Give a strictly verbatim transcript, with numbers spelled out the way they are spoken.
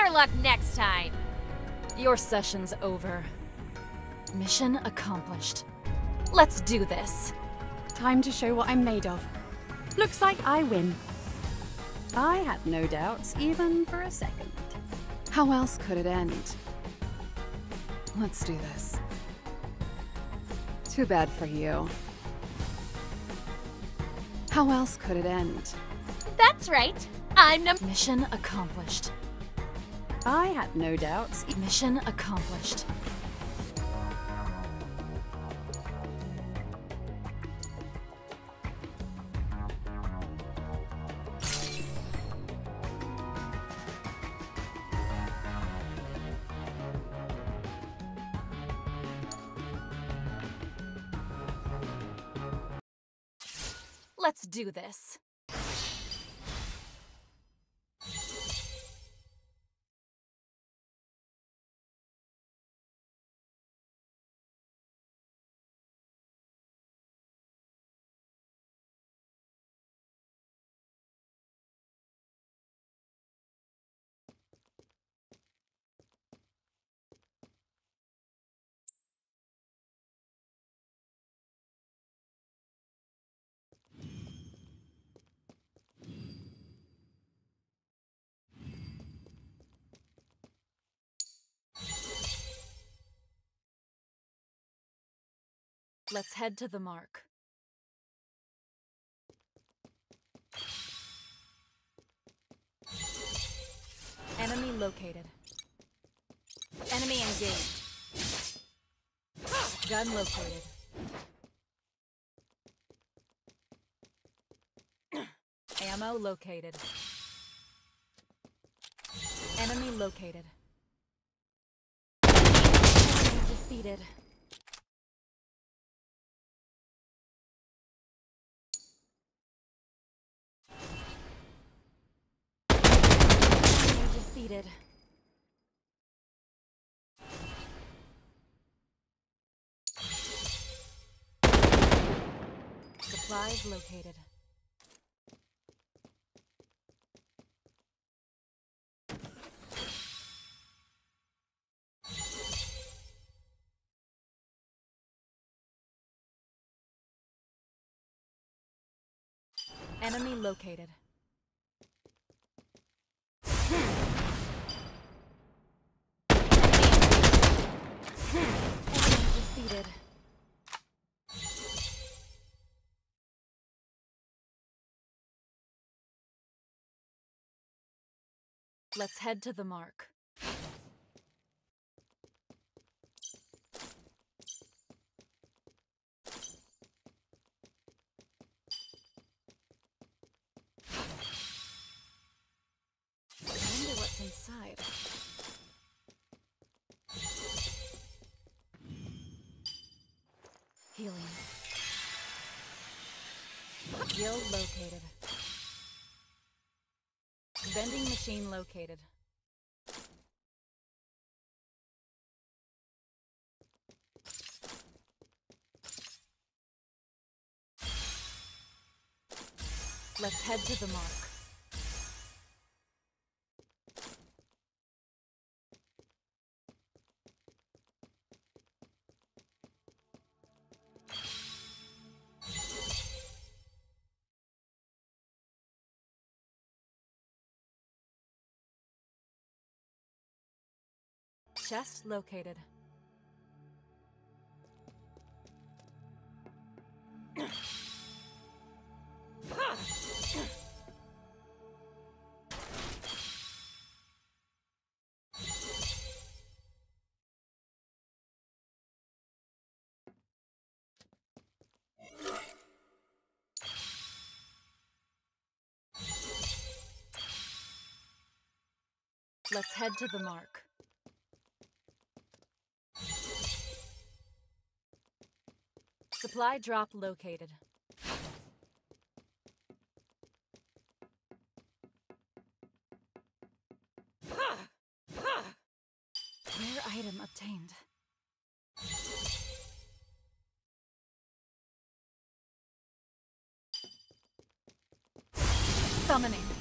Better luck next time! Your session's over. Mission accomplished. Let's do this. Time to show what I'm made of. Looks like I win. I had no doubts, even for a second. How else could it end? Let's do this. Too bad for you. How else could it end? That's right. I'm num- Mission accomplished. I had no doubts. Mission accomplished. Let's do this. Let's head to the mark. Enemy located. Enemy engaged. Gun located. Ammo located. Enemy located. Enemy defeated. Defeated. Supplies located. Enemy located. Defeated. Let's head to the mark. I wonder what's inside. Healing. Guild located. Vending machine located. Let's head to the mark. Chest located. Let's head to the mark. Supply drop located. Rare item obtained. Summoning.